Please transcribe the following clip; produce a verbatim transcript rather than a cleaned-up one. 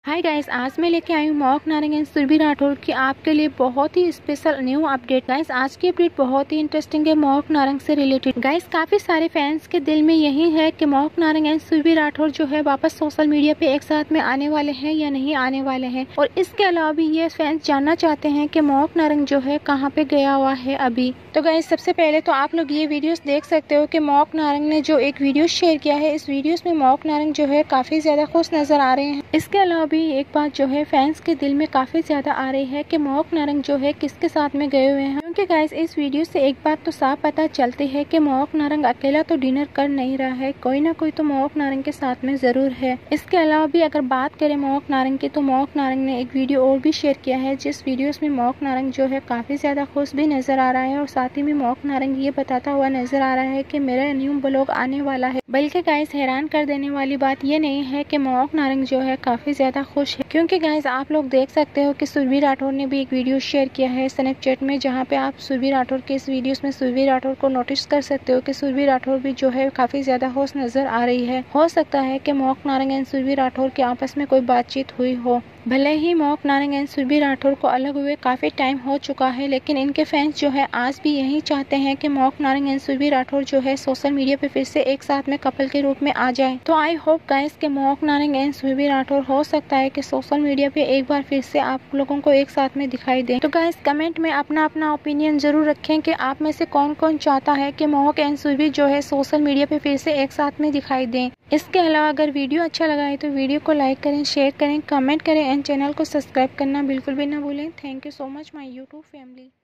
Hi guys, आज मैं लेके आई हूँ मोहक नारंग एंड सुरभि राठौर की आपके लिए बहुत ही स्पेशल न्यू अपडेट। गाइस आज की अपडेट बहुत ही इंटरेस्टिंग है मोहक नारंग से रिलेटेड। गाइस काफी सारे फैंस के दिल में यही है कि मोहक नारंग एंड सुरभि राठौर जो है वापस सोशल मीडिया पे एक साथ में आने वाले हैं या नहीं आने वाले हैं। और इसके अलावा भी ये फैंस जानना चाहते हैं कि मोहक नारंग जो है कहाँ पे गया हुआ है अभी। तो गाइस सबसे पहले तो आप लोग ये वीडियोस देख सकते हो कि मोहक नारंग ने जो एक वीडियो शेयर किया है, इस वीडियोस में मोहक नारंग जो है काफी ज्यादा खुश नजर आ रहे हैं। इसके अलावा भी एक बात जो है फैंस के दिल में काफी ज्यादा आ रही है कि मोहक नारंग जो है किसके साथ में गए हुए हैं। क्योंकि गाइस इस वीडियो से एक बात तो साफ पता चलती है कि मोहक नारंग अकेला तो डिनर कर नहीं रहा है, कोई ना कोई तो मोहक नारंग के साथ में जरूर है। इसके अलावा भी अगर बात करें मोहक नारंग की, तो मोहक नारंग ने एक वीडियो और भी शेयर किया है, जिस वीडियो में मोहक नारंग जो है काफी ज्यादा खुश भी नजर आ रहा है और साथ ही में मोहक नारंग ये बताता हुआ नजर आ रहा है कि मेरा न्यू ब्लॉग आने वाला है। बल्कि गाइस हैरान कर देने वाली बात ये नहीं है कि मोहक नारंग जो है काफी ज्यादा खुश है, क्योंकि गाइस आप लोग देख सकते हो कि सुरभि राठौर ने भी एक वीडियो शेयर किया है स्नैपचैट में, जहां पे आप सुरभि राठौर के इस वीडियोस में सुरभि राठौर को नोटिस कर सकते हो कि सुरभि राठौर भी जो है काफी ज्यादा खुश नजर आ रही है। हो सकता है कि मोहक नारंग एंड सुरभि राठौर के आपस में कोई बातचीत हुई हो। भले ही मोहक नारंग एंड सुरभि राठौर को अलग हुए काफी टाइम हो चुका है, लेकिन इनके फैंस जो है आज भी यही चाहते हैं कि मोहक नारंग एंड सुरभि राठौर जो है सोशल मीडिया पे फिर से एक साथ में कपल के रूप में आ जाए। तो आई होप गाइस कि मोहक नारंग एंड सुरभि राठौर हो सकता है कि सोशल मीडिया पे एक बार फिर से आप लोगों को एक साथ में दिखाई दे। तो गाइस कमेंट में अपना अपना ओपिनियन जरूर रखें कि आप में से कौन कौन चाहता है कि मोहक एंड सुरभि जो है सोशल मीडिया पे फिर से एक साथ में दिखाई दें। इसके अलावा अगर वीडियो अच्छा लगा है तो वीडियो को लाइक करें, शेयर करें, कमेंट करें एंड चैनल को सब्सक्राइब करना बिल्कुल भी ना भूलें। Thank you so much my YouTube family.